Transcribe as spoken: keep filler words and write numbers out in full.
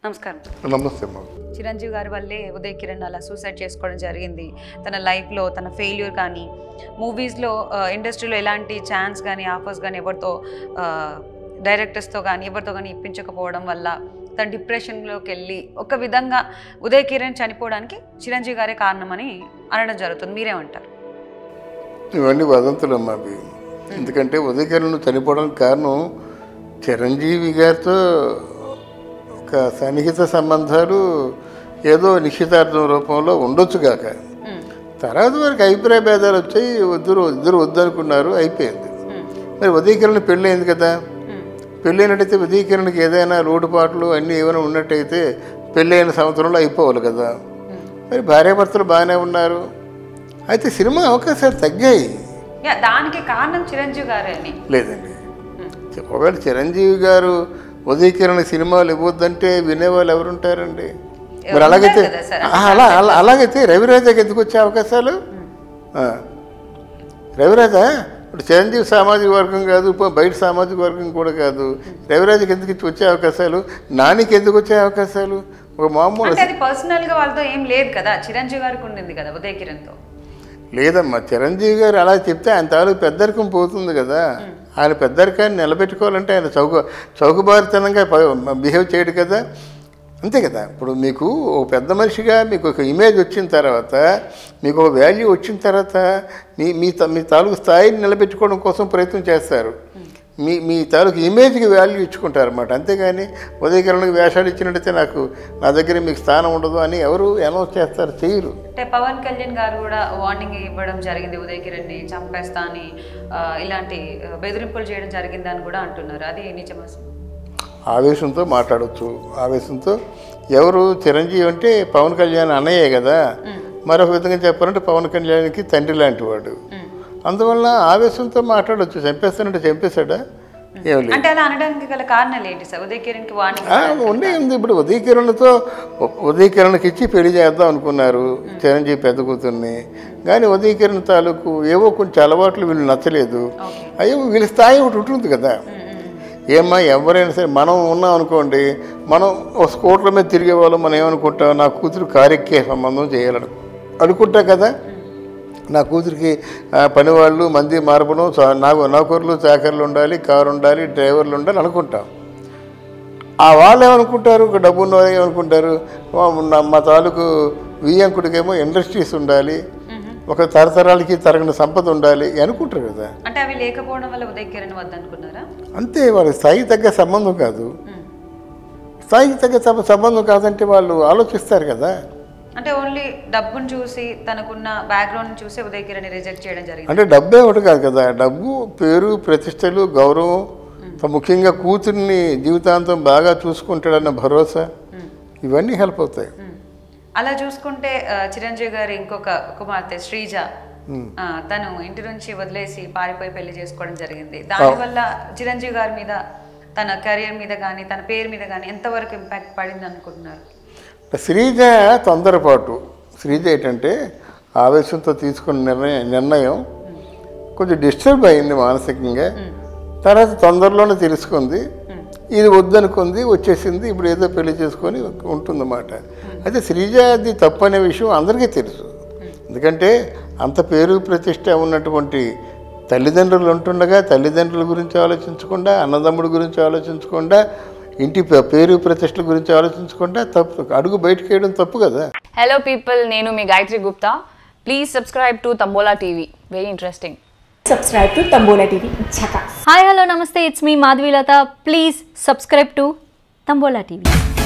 నమస్కారం. నమస్తే అమ్మా. చిరంజీవి గారి వల్లే ఉదయ్ కిరణ్ అలా సూసైడ్ చేసుకోవడం జరిగింది. తన లైఫ్లో తన ఫెయిల్యూర్ కానీ మూవీస్లో ఇండస్ట్రీలో ఎలాంటి ఛాన్స్ కానీ ఆఫర్స్ కానీ ఎవరితో డైరెక్టర్స్తో కానీ ఎవరితో కానీ ఇప్పించకపోవడం వల్ల తన డిప్రెషన్లోకి వెళ్ళి ఒక విధంగా ఉదయ్ కిరణ్ చనిపోవడానికి చిరంజీవి గారే కారణమని అనడం జరుగుతుంది. మీరేమంటారు? ఇవన్నీ వదంతులు అమ్మా అవి. ఎందుకంటే ఉదయ్ కిరణ్ చనిపోవడానికి కారణం చిరంజీవి గారితో ఒక సన్నిహిత సంబంధాలు ఏదో నిశ్చితార్థం రూపంలో ఉండొచ్చు కాక తర్వాత వరకు అభిప్రాయ భేదాలు వచ్చాయి. ఇద్దరు ఇద్దరు వద్దనుకున్నారు, అయిపోయింది. మరి ఉదయ్ కిరణ్ పెళ్ళి అయింది కదా. పెళ్ళి అయినట్టయితే ఉదయ్ కిరణ్కి ఏదైనా లోటుపాట్లు అన్నీ ఏమైనా ఉన్నట్టయితే పెళ్ళి అయిన సంవత్సరంలో అయిపోవాలి కదా. మరి భార్యాభర్తలు బాగానే ఉన్నారు. అయితే సినిమా అవకాశాలు తగ్గాయి. దానికి కారణం చిరంజీవి గారే అని లేదండి. ఒకవేళ చిరంజీవి గారు ఉదయ్ కిరణ్ సినిమాలు ఇవ్వద్దంటే వినేవాళ్ళు ఎవరుంటారండి? మరి అలాగైతే అలా అలా అలాగైతే రవిరాజకి ఎందుకు వచ్చే అవకాశాలు? రవిరాజ ఇప్పుడు చిరంజీవి సామాజిక వర్గం కాదు, బయట సామాజిక వర్గం కూడా కాదు. రవిరాజకి ఎందుకు వచ్చే అవకాశాలు? నానికి ఎందుకు వచ్చే అవకాశాలు? ఒక మామూలు పర్సనల్గా వాళ్ళతో ఏం లేదు కదా. చిరంజీవి గారికి ఉండింది కదా ఉదయ్ కిరణ్తో. లేదమ్మా, చిరంజీవి గారు అలా చెప్తే ఆయన తాలూకు పెద్దరికం పోతుంది కదా. ఆయన పెద్దరికాన్ని నిలబెట్టుకోవాలంటే ఆయన చౌక చౌకబారితనంగా బిహేవ్ చేయడు కదా. అంతే కదా. ఇప్పుడు మీకు ఒక పెద్ద మనిషిగా మీకు ఒక ఇమేజ్ వచ్చిన తర్వాత, మీకు ఒక వాల్యూ వచ్చిన తర్వాత మీ మీ మీ తాలూకు స్థాయిని నిలబెట్టుకోవడం కోసం ప్రయత్నం చేస్తారు. మీ మీ తాలూకు ఇమేజ్కి వాల్యూ ఇచ్చుకుంటారు అన్నమాట. అంతేగాని ఉదయ్ కిరణ్కి వేషాలు ఇచ్చినట్టయితే నాకు నా దగ్గర మీకు స్థానం ఉండదు అని ఎవరు అనౌన్స్ చేస్తారు, చేయరు. అంటే పవన్ కళ్యాణ్ గారు కూడా వార్నింగ్ ఇవ్వడం జరిగింది, ఉదయ్ కిరణ్ని చంపేస్తా అని, ఇలాంటి బెదిరింపులు చేయడం జరిగింది అని కూడా అంటున్నారు. అది నిజమా? ఆవేశంతో మాట్లాడవచ్చు. ఆవేశంతో ఎవరు చిరంజీవి అంటే పవన్ కళ్యాణ్ అన్నయ్యే కదా. మరొక విధంగా చెప్పాలంటే పవన్ కళ్యాణ్కి తండ్రి లాంటి వాడు. అందువల్ల ఆవేశంతో మాట్లాడవచ్చు. చంపేస్తానంటే చంపేశాడా? ఏం లేదు. అంటే అలా అనడానికి గల కారణాలు ఏంటి సార్? ఉదయ్ కిరణ్కి వార్నింగ్ ఉండే ఉంది. ఇప్పుడు ఉదయ్ కిరణ్తో ఉదయ్ కిరణ్కి ఇచ్చి పెళ్లి చేద్దాం అనుకున్నారు చిరంజీవి పెద్ద కూతుర్ని. కానీ ఉదయ్ కిరణ్ తాలూకు ఏవో కొంచెం అలవాట్లు వీళ్ళు నచ్చలేదు. అయ్యో వీళ్ళ స్థాయి ఒకటి ఉంటుంది కదా. ఏమ్మా ఎవరైనా సరే మనం ఉన్నాం అనుకోండి, మనం ఒక స్కూటర్ మీద తిరిగే వాళ్ళు మనం ఏమనుకుంటాం, నా కూతురు కారెక్కే సంబంధం చేయాలను అనుకుంటాం కదా. నా కూతురికి పనివాళ్ళు మంది మార్పడం, నాకు నౌకర్లు చాకర్లు ఉండాలి, కారు ఉండాలి, డ్రైవర్లు ఉండాలి అనుకుంటాం. ఆ వాళ్ళు ఏమనుకుంటారు, ఒక డబ్బు ఉన్న వాళ్ళు ఏమనుకుంటారు, మా తాలూకు వియ్యంకుడికేమో ఇండస్ట్రీస్ ఉండాలి, ఒక తరతరాలకి తరగని సంపద ఉండాలి అనుకుంటారు కదా. అంటే అవి లేకపోవడం వల్ల ఉదయ్ కిరణ్ వద్ద అనుకున్నారా? అంతే. వాళ్ళ స్థాయికి తగ్గ సంబంధం కాదు. స్థాయికి తగ్గ సంబంధం కాదంటే వాళ్ళు ఆలోచిస్తారు కదా. అంటే ఓన్లీ డబ్బును చూసి తనకున్న బ్యాక్గ్రౌండ్ చూసి ఉదయ్ కిరణ్ రిజెక్ట్ చేయడం జరిగింది. అంటే డబ్బే ఒకటి కాదు కదా. డబ్బు, పేరు, ప్రతిష్టలు, గౌరవం, ముఖ్యంగా కూతుర్ని జీవితాంతం బాగా చూసుకుంటాడన్న భరోసా, ఇవన్నీ హెల్ప్ అవుతాయి. అలా చూసుకుంటే చిరంజీవి గారి ఇంకొక కుమార్తె శ్రీజ, తను ఇంటి నుంచి వదిలేసి పారిపోయి పెళ్లి చేసుకోవడం జరిగింది. దానివల్ల చిరంజీవి గారి మీద, తన కెరియర్ మీద కానీ తన పేరు మీద కానీ ఎంతవరకు ఇంపాక్ట్ పడింది అనుకుంటున్నారు? శ్రీజ తొందరపాటు. శ్రీజ ఏంటంటే ఆవేశంతో తీసుకున్న నిర్ణయం నిర్ణయం కొంచెం డిస్టర్బ్ అయింది మానసికంగా. తర్వాత తొందరలోనే తెలుసుకుంది, ఇది వద్దనుకుంది, వచ్చేసింది. ఇప్పుడు ఏదో పెళ్లి చేసుకొని ఉంటుందన్నమాట. అయితే శ్రీజాది తప్పు అనే విషయం అందరికీ తెలుసు. ఎందుకంటే అంత పేరు ప్రతిష్ట ఉన్నటువంటి తల్లిదండ్రులు ఉంటుండగా తల్లిదండ్రుల గురించి ఆలోచించకుండా, అన్నదమ్ముడి గురించి ఆలోచించకుండా, ఇంటి పేరు ప్రతిష్టల గురించి ఆలోచించకుండా తప్పు అడుగు బయటకు వేయడం తప్పు కదా. హలో పీపుల్, నేను మీ Gayatri Gupta. Please subscribe to Tambola TV. Very interesting. Subscribe to Tambola T V. Chaka. Hi, hello, namaste. It's me, Madhvi Lata. Please subscribe to Tambola T V.